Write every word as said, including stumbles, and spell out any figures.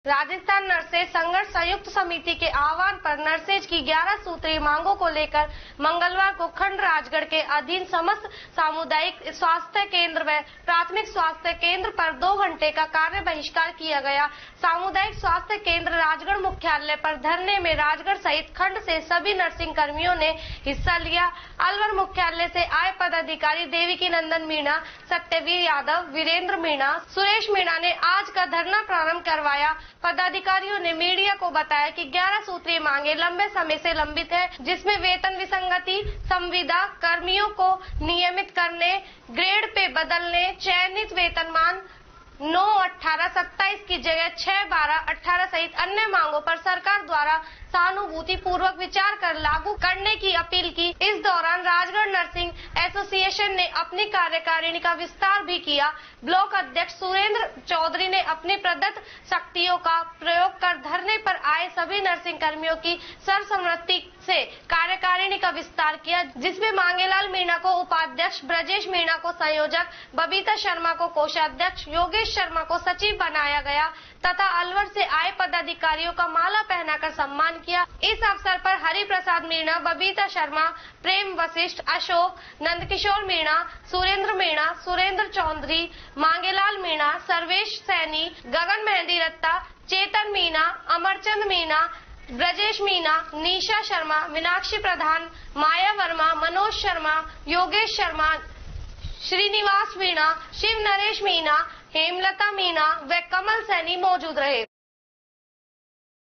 Rajasthan nurses संघर्ष संयुक्त समिति के आह्वान पर नर्सेज की ग्यारह सूत्रीय मांगों को लेकर मंगलवार को खंड राजगढ़ के अधीन समस्त सामुदायिक स्वास्थ्य केंद्र व प्राथमिक स्वास्थ्य केंद्र पर दो घंटे का कार्य बहिष्कार किया गया। सामुदायिक स्वास्थ्य केंद्र राजगढ़ मुख्यालय पर धरने में राजगढ़ सहित खंड से सभी नर्सिंग कर्मियों ने हिस्सा लिया। अलवर मुख्यालय से आए पदाधिकारी देविकी नंदन मीणा, सत्यवीर यादव, वीरेंद्र मीणा, सुरेश मीणा ने आज का धरना प्रारंभ करवाया। पदाधिकारियों ने मीडिया को बताया कि ग्यारह सूत्रीय मांगे लंबे समय से लंबित है, जिसमें वेतन विसंगति, संविदा कर्मियों को नियमित करने, ग्रेड पे बदलने, चयनित वेतनमान नौ अठारह सत्ताईस की जगह छह बारह अठारह सहित अन्य मांगों पर सरकार द्वारा सहानुभूति पूर्वक विचार कर लागू करने की अपील की। इस दौरान राजगढ़ नर्सिंग एसोसिएशन ने अपनी कार्यकारिणी का विस्तार भी किया। ब्लॉक अध्यक्ष सुरेंद्र चौधरी ने अपनी प्रदत्त शक्तियों का प्रयोग कर धरने पर आए सभी नर्सिंग कर्मियों की सर्वसम्मति से कार्यकारिणी का विस्तार किया, जिसमें मांगेलाल मीणा को उपाध्यक्ष, ब्रजेश मीणा को संयोजक, बबीता शर्मा को कोषाध्यक्ष, योगेश शर्मा को सचिव बनाया गया तथा अलवर से आए पदाधिकारियों का माला पहनाकर सम्मान किया। इस अवसर पर हरि प्रसाद मीणा, बबीता शर्मा, प्रेम वशिष्ठ, अशोक, नंदकिशोर मीणा, सुरेंद्र मीणा, सुरेंद्र चौधरी, मांगेलाल मीणा, सर्वेश सैनी, गगन मेहंदी रत्ता, चेतन मीणा, अमरचंद मीणा, ब्रजेश मीणा, निशा शर्मा, मीनाक्षी प्रधान, माया वर्मा, मनोज शर्मा, योगेश शर्मा, श्रीनिवास मीणा, शिव नरेश मीणा, हेमलता मीणा व कमल सैनी मौजूद रहे।